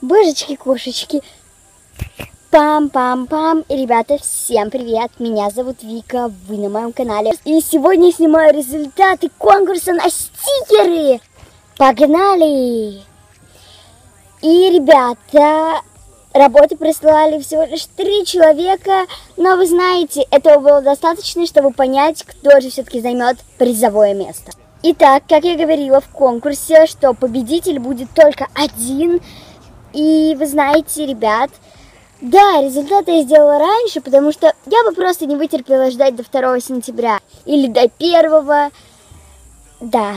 Божечки-кошечки. Пам-пам-пам. И, ребята, всем привет. Меня зовут Вика, вы на моем канале. И сегодня я снимаю результаты конкурса на стикеры. Погнали! И, ребята, работы прислали всего лишь 3 человека. Но вы знаете, этого было достаточно, чтобы понять, кто же все-таки займет призовое место. Итак, как я говорила в конкурсе, что победитель будет только один. И вы знаете, ребят, да, результаты я сделала раньше, потому что я бы просто не вытерпела ждать до 2 сентября. Или до 1. Да.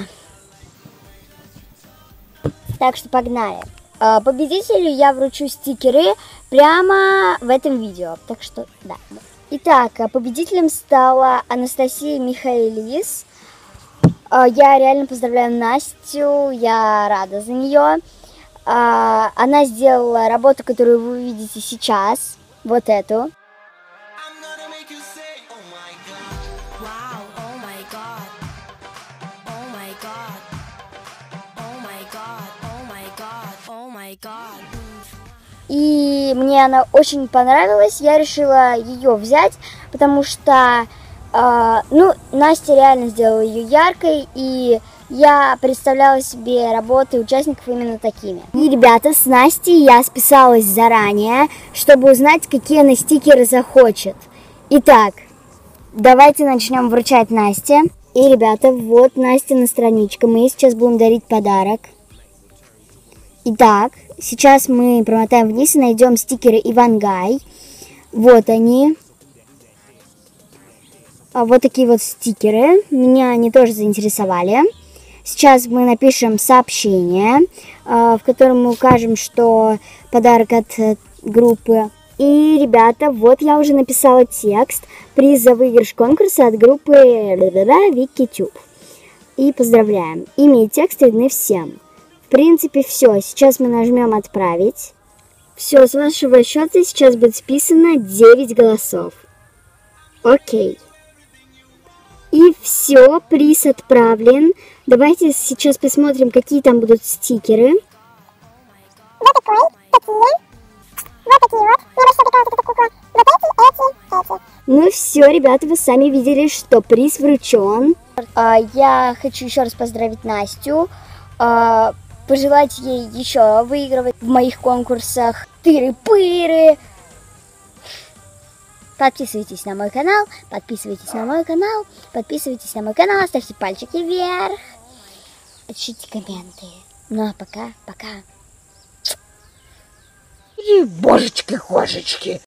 Так что погнали. Победителю я вручу стикеры прямо в этом видео. Так что, да. Итак, победителем стала Анастасия Михайлис. Я реально поздравляю Настю, я рада за нее. Она сделала работу, которую вы увидите сейчас, вот эту. И мне она очень понравилась, я решила ее взять, потому что, Настя реально сделала ее яркой, и я представляла себе работы участников именно такими. И, ребята, с Настей я списалась заранее, чтобы узнать, какие она стикеры захочет. Итак, давайте начнем вручать Насте. И, ребята, вот Настина страничка. Мы ей сейчас будем дарить подарок. Итак, сейчас мы промотаем вниз и найдем стикеры Ивангай. Вот они. Вот такие вот стикеры. Меня они тоже заинтересовали. Сейчас мы напишем сообщение, в котором мы укажем, что подарок от группы. И, ребята, вот я уже написала текст. Приз за выигрыш конкурса от группы Викитюб. И поздравляем. Имя и текст видны всем. В принципе, все. Сейчас мы нажмем «Отправить». Все, с вашего счета сейчас будет списано 9 голосов. Окей. И все, приз отправлен. Давайте сейчас посмотрим, какие там будут стикеры. Вот такой, такие. Вот такие вот. Мне больше всего прикалывает эта кукла. Вот эти. Ну все, ребята, вы сами видели, что приз вручен. Я хочу еще раз поздравить Настю. Пожелать ей еще выигрывать в моих конкурсах тыры-пыры. Подписывайтесь на мой канал, ставьте пальчики вверх, пишите комменты. Ну а пока. И божечки-кошечки.